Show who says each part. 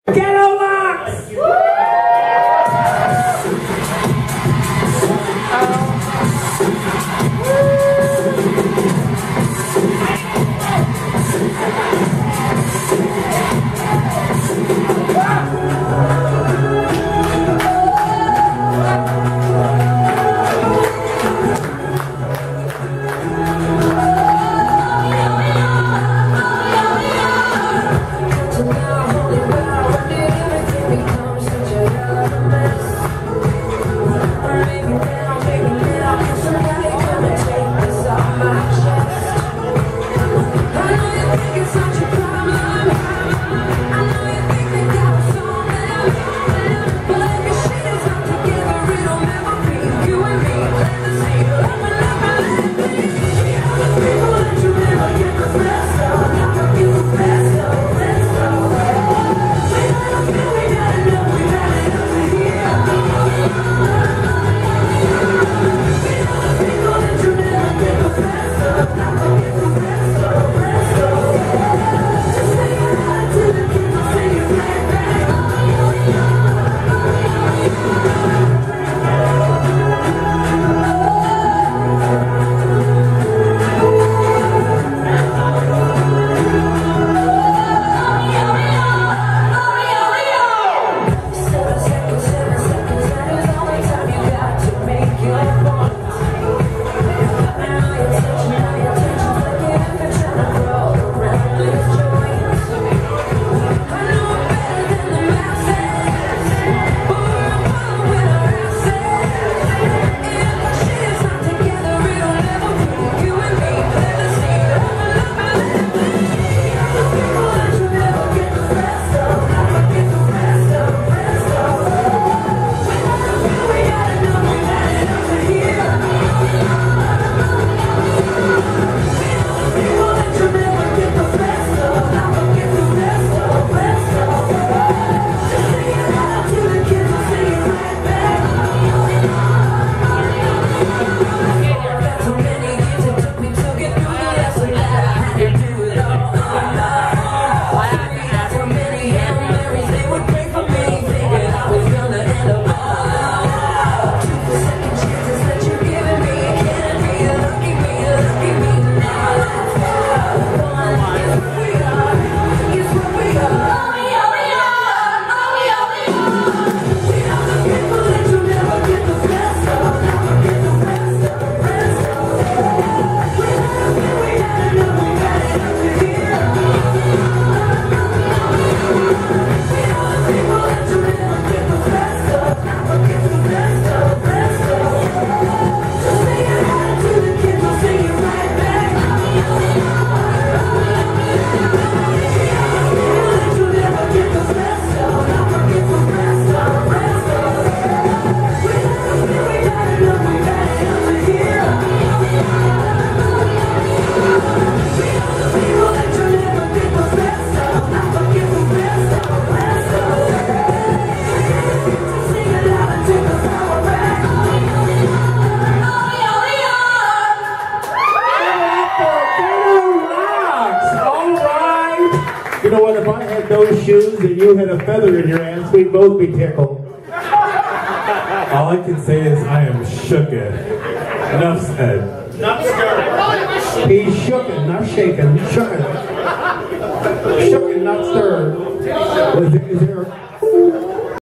Speaker 1: Ghetto Loks! You know what, if I had those shoes and you had a feather in your hands, we'd both be tickled.
Speaker 2: All I can say is I am shooked. Enough said.
Speaker 1: Not stirred. He's shooken, not shaken. Shooken. Shooken, not stirred. Is there